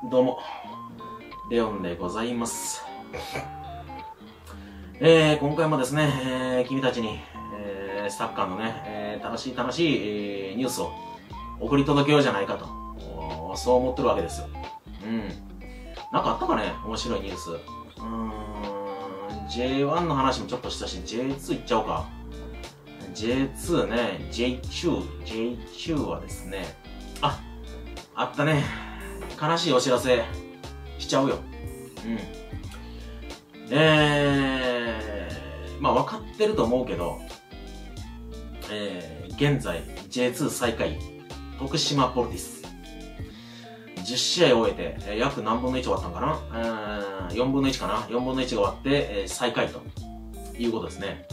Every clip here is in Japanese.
どうも、レオンでございます。今回もですね、君たちに、サッカーのね、楽しい、ニュースを送り届けようじゃないかと、そう思ってるわけですよ。なんかあったかね、面白いニュース。J1 の話もちょっとしたし、J2 いっちゃおうか。J2 ね、J2 はですね、あったね。悲しいお知らせしちゃうよ。まあ分かってると思うけど、現在 J2 最下位、徳島ポルティス。10試合を終えて、約何分の1終わったんかな4分の1かな ?4 分の1が終わって、最下位ということですね。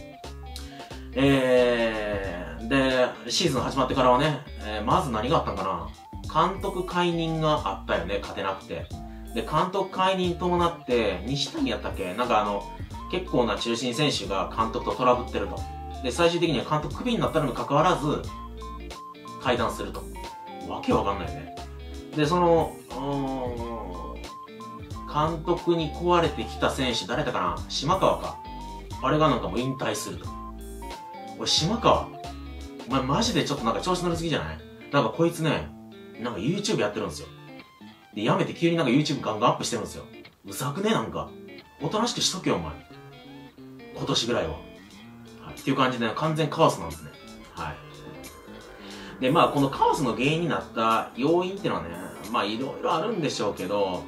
で、シーズン始まってからはね、まず何があったんかな監督解任があったよね、勝てなくて。で、監督解任伴って、西谷やったっけなんか結構な中心選手が監督とトラブってると。で、最終的には監督クビになったのに関わらず、退団すると。わけわかんないよね。で、監督に壊れてきた選手、誰だかな島川か。あれがなんかもう引退すると。俺、島川。お前マジでちょっとなんか調子乗りすぎじゃないなんかこいつね、なんか YouTube やってるんですよ。で、やめて急になんか YouTube ガンガンアップしてるんですよ。うざくねなんか。おとなしくしとけよ、お前。今年ぐらいは。はい。っていう感じで、完全カオスなんですね。はい。で、まあ、このカオスの原因になった要因っていうのはね、まあ、いろいろあるんでしょうけど、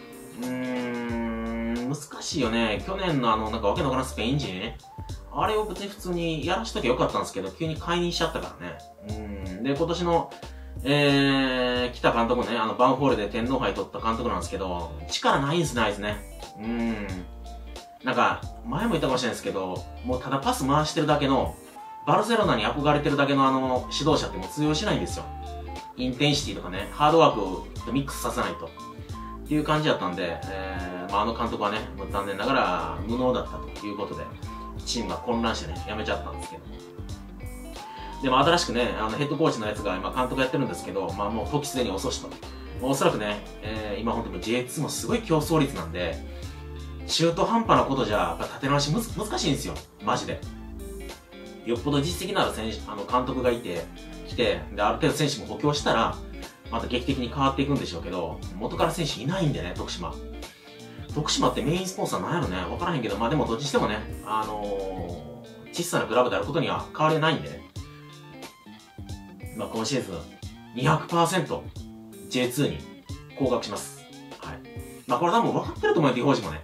難しいよね。去年のなんかわけのわからんスペイン人ね。あれを別に普通にやらしときゃよかったんですけど、急に解任しちゃったからね。で、今年の、北監督ね、バンホールで天皇杯取った監督なんですけど、力ないんすね、あいつね。なんか、前も言ったかもしれないですけど、もうただパス回してるだけの、バルセロナに憧れてるだけの指導者ってもう通用しないんですよ。インテンシティとかね、ハードワークとミックスさせないと。っていう感じだったんで、まあ監督はね、残念ながら無能だったということで、チームが混乱してね、辞めちゃったんですけども。でも新しくね、ヘッドコーチのやつが今監督やってるんですけど、まあもう時すでに遅しと。おそらくね、今本当に J2 もすごい競争率なんで、中途半端なことじゃ、やっぱ立て直し難しいんですよ。マジで。よっぽど実績のある選手、監督が来て、で、ある程度選手も補強したら、また劇的に変わっていくんでしょうけど、元から選手いないんでね、徳島。徳島ってメインスポンサーなんやろね、わからへんけど、まあでもどっちしてもね、小さなクラブであることには変わりないんでね。まあ今シーズン 200% J2 に降格します。はい。まあこれ多分分かってると思うよ、ディフォージもね。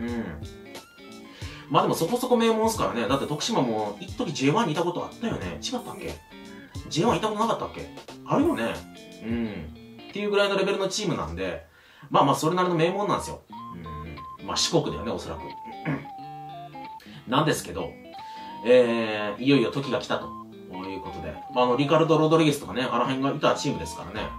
まあでもそこそこ名門っすからね。だって徳島も一時 J1 にいたことあったよね。違ったっけ ?J1 いたことなかったっけあるよね。っていうぐらいのレベルのチームなんで、まあまあそれなりの名門なんですよ。まあ四国だよね、おそらく。なんですけど、いよいよ時が来たということで、まあリカルド・ロドリゲスとかね、あの辺がいたチームですからね。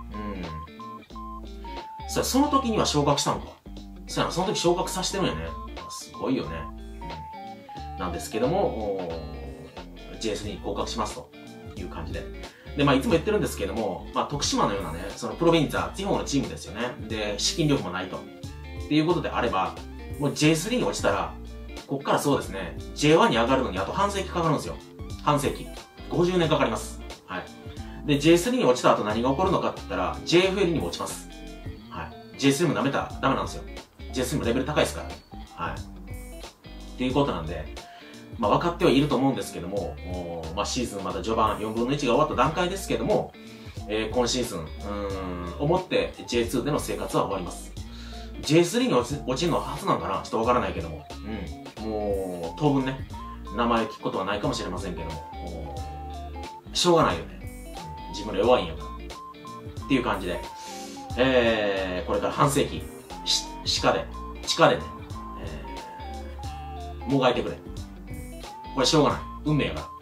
その時には昇格したのか。その時昇格させてるんやね。すごいよね。なんですけども、JS に降格しますという感じで。で、まあいつも言ってるんですけども、まあ徳島のようなね、そのプロヴィンツァ、地方のチームですよね。で、資金力もないと。っていうことであれば、もう J3 に落ちたら、こっからそうですね、J1 に上がるのにあと半世紀かかるんですよ。半世紀。50年かかります。はい。で、J3 に落ちた後何が起こるのかって言ったら、JFL にも落ちます。はい。J3 もダメだ、ダメなんですよ。J3 もレベル高いですからね。はい。っていうことなんで、まあ分かってはいると思うんですけども、まあシーズンまだ序盤4分の1が終わった段階ですけども、今シーズン、思って J2 での生活は終わります。J3 に落ちるのは初なんかなちょっとわからないけども。もう、当分ね、名前聞くことはないかもしれませんけども、しょうがないよね。自分ら弱いんやから。っていう感じで、これから半世紀、地下でね、もがいてくれ。これしょうがない。運命やから。